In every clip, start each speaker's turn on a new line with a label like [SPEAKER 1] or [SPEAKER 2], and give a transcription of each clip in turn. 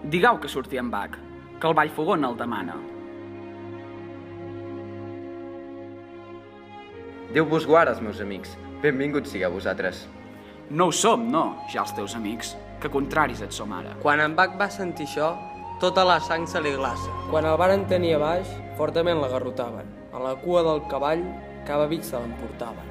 [SPEAKER 1] Digueu que surti en Bach, que el Vallfogó el demana.
[SPEAKER 2] Déu vos guard, els meus amics. Benvinguts sigueu vosaltres.
[SPEAKER 1] No ho som, no, ja els teus amics, que contraris et som ara.
[SPEAKER 3] Quan en Bach va sentir això, tota la sang se li glaça.
[SPEAKER 4] Quan el varen tenir a baix, fortament l'agarrotaven. A la cua del cavall, cada vic se l'emportaven.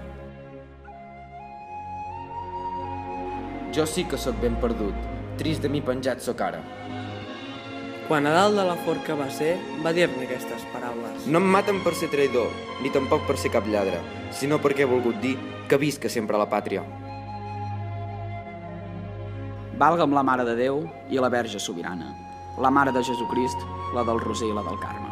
[SPEAKER 5] Jo sí que sóc ben perdut, trist de mi penjat sóc ara.
[SPEAKER 4] Quan a dalt de la forca va ser, va dir-ne aquestes paraules.
[SPEAKER 5] No em maten per ser traïdor, ni tampoc per ser cap lladre, sinó perquè he volgut dir que visca sempre la pàtria.
[SPEAKER 1] Valga'm la Mare de Déu i la Verge Sobirana, la Mare de Jesucrist, la del Roser i la del Carme.